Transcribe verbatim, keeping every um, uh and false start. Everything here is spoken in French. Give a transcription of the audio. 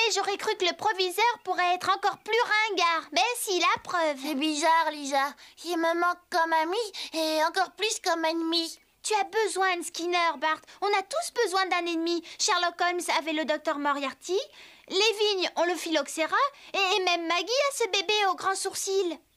jamais j'aurais cru que le proviseur pourrait être encore plus ringard. Mais si, la preuve. C'est bizarre, Lisa. Il me manque comme ami et encore plus comme ennemi. Tu as besoin de Skinner, Bart. On a tous besoin d'un ennemi. Sherlock Holmes avait le docteur Moriarty, les Vignes ont le phylloxéra, et même Maggie a ce bébé aux grands sourcils.